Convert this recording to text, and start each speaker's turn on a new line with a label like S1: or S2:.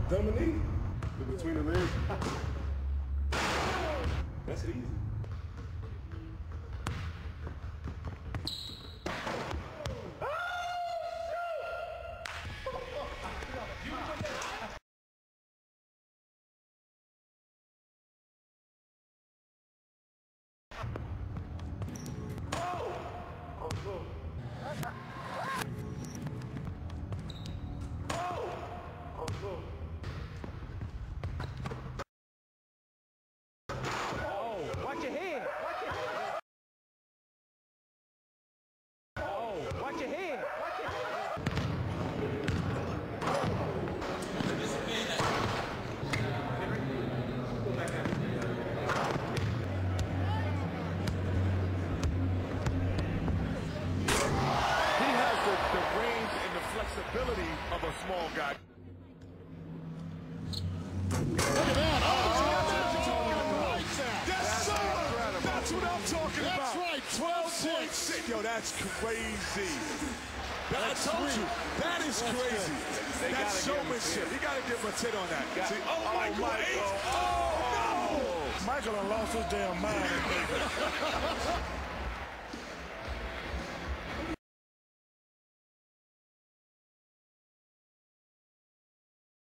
S1: Dominique. Between the legs. That's easy.
S2: Watch your head. Watch your head. Oh, watch your head. Watch your head.
S3: He has the range and the flexibility of a small guy. Look at that. That's what I'm talking about. That's right. 12.6. Yo, that's crazy. I told you. That is crazy. That's showmanship. You got to give him a tit on that. See, Michael. Oh, no.
S4: Michael done lost his damn mind.